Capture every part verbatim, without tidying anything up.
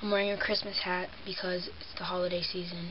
I'm wearing a Christmas hat because it's the holiday season.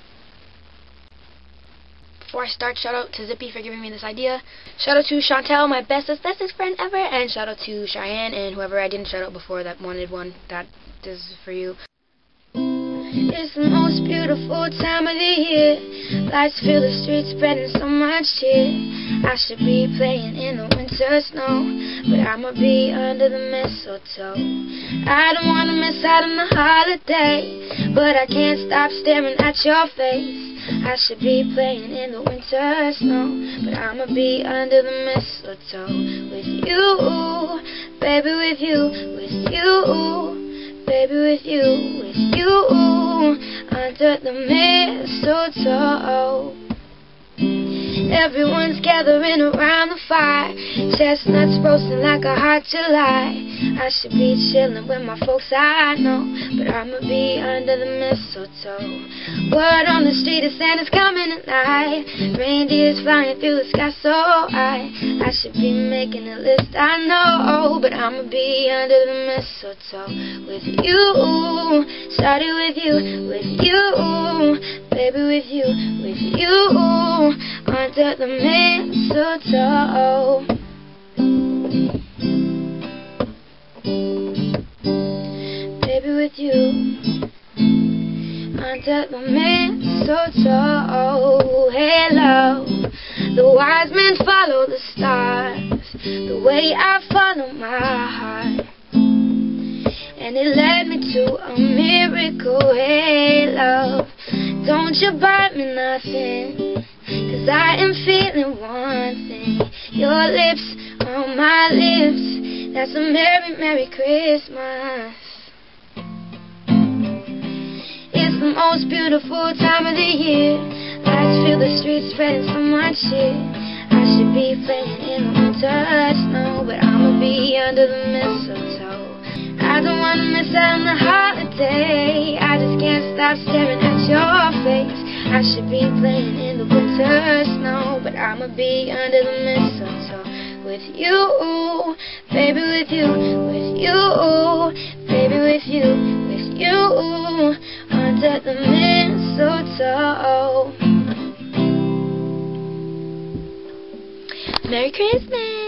Before I start, shout out to Zippy for giving me this idea. Shout out to Chantel, my bestest, bestest friend ever. And shout out to Cheyenne and whoever I didn't shout out before that wanted one. That this is for you. It's the most beautiful time of the year. Lights fill the streets, spreading so much cheer. I should be playing in the winter snow, but I'ma be under the mistletoe. I don't wanna miss out on the holiday, but I can't stop staring at your face. I should be playing in the winter snow, but I'ma be under the mistletoe. With you, baby, with you, with you, baby, with you, with you, under the mistletoe. Everyone's gathering around the fire, chestnuts roasting like a hot July. I should be chilling with my folks I know, but I'ma be under the mistletoe. Word on the street is Santa's coming tonight. Reindeer's flying through the sky so high. I should be making a list, I know, but I'ma be under the mistletoe. With you, started with you, with you, baby, with you, with you, under the mistletoe. Baby, with you, under the mistletoe. Hey, love, the wise men follow the stars, the way I follow my heart, and it led me to a miracle. Hey, love, don't you buy me nothing, 'cause I am feeling one thing. Your lips on my lips, that's a merry, merry Christmas. It's the most beautiful time of the year. Lights fill the streets, spreading so much cheer. I should be playing in the winter snow, but I'ma be under the mistletoe. I don't wanna miss out on the holiday, I just can't stop staring at your face. I should be playing in the winter snow, but I'ma be under the mistletoe. With you, baby, with you, with you, baby, with you, with you, under the mistletoe. Merry Christmas!